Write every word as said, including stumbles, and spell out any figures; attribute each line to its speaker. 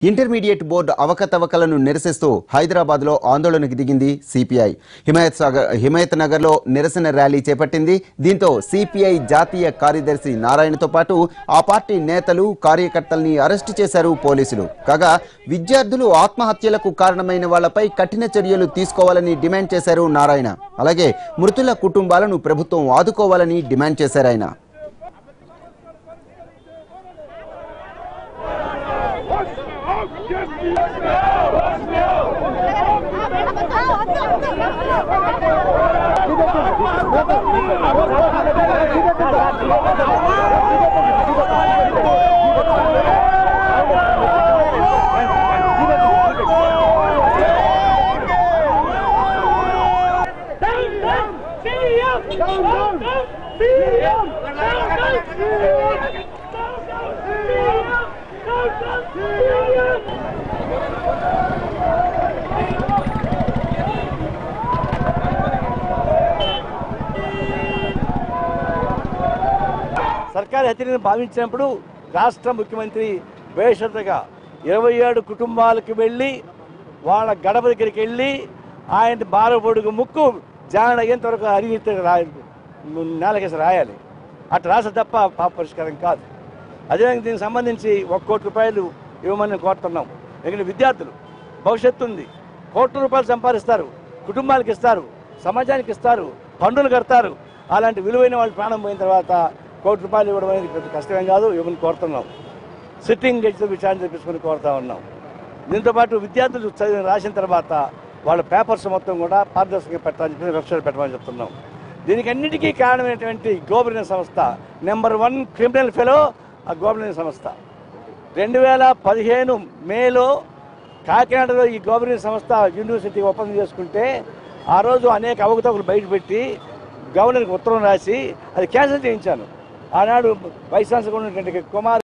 Speaker 1: Intermediate board అవకతవకలను నిరసిస్తూ హైదరాబాద్లో ఆందోళనకు దిగింది సిపిఐ. హిమాయత్ సాగర్ హిమాయత్ నగర్లో నిరసన ర్యాలీ చేపట్టింది. దీంతో సిపిఐ జాతీయ కార్యదర్శి నారాయణతో పాటు ఆ పార్టీ నేతలు కార్యకర్తల్ని అరెస్టు చేశారు పోలీసులు. కాగా విద్యార్థులు ఆత్మహత్యలకు కారణమైన వాళ్లపై కఠిన చర్యలు తీసుకోవాలని డిమాండ్ చేశారు నారాయణ. అలాగే మృతుల కుటుంబాలను ప్రభుత్వం ఆదుకోవాలని డిమాండ్ చేశారు ఆయన.
Speaker 2: సర్కారు హత్యను భావించినప్పుడు రాష్ట్ర ముఖ్యమంత్రి బేషరతుగా ఇరవై ఏడు కుటుంబాలకు వెళ్ళి వాళ్ళ గడప దగ్గరికి వెళ్ళి ఆయన బాలబొడుగు ముక్కు జాన అయ్యేంత వరకు అరిగితే రాయ నేలకేసి రాయాలి. అట్లా రాసే తప్ప పాప పరిష్కారం కాదు. అదేవిధంగా దీనికి సంబంధించి ఒక కోటి రూపాయలు ఇవ్వమని కోరుతున్నాం. ఎందుకంటే విద్యార్థులు భవిష్యత్తు ఉంది. కోట్ల రూపాయలు సంపాదిస్తారు, కుటుంబాలకు ఇస్తారు, సమాజానికి ఇస్తారు, పన్నులు కడతారు. అలాంటి విలువైన వాళ్ళు ప్రాణం పోయిన తర్వాత కోటి రూపాయలు ఇవ్వడం అనేది పెద్ద కష్టమేం కాదు. ఇవ్వని కోరుతున్నాం. సిట్టింగ్ జడ్జితో విచారణ చేపించుకొని కోరుతా ఉన్నాం. దీంతోపాటు విద్యార్థులు చదివి రాసిన తర్వాత వాళ్ళ పేపర్స్ మొత్తం కూడా పారదర్శకంగా పెట్టాలని చెప్పి వెబ్సైట్ పెట్టమని చెప్తున్నాం. దీనికి అన్నిటికీ కారణమైనటువంటి గోబర్నెన్స్ సంస్థ నెంబర్ వన్ క్రిమినల్ ఫెలో ఆ గోబర్నెన్స్ సంస్థ రెండు వేల పదిహేను మేలో కాకినాడలో ఈ గోబర్నెన్స్ సంస్థ యూనివర్సిటీ ఒప్పందం చేసుకుంటే ఆ రోజు అనేక అవకతవకలు బయటపెట్టి గవర్నర్కి ఉత్తరం రాసి అది క్యాన్సిల్ చేయించాను. ఆనాడు వైస్ ఛాన్సలర్ ఉన్నటువంటి కుమార్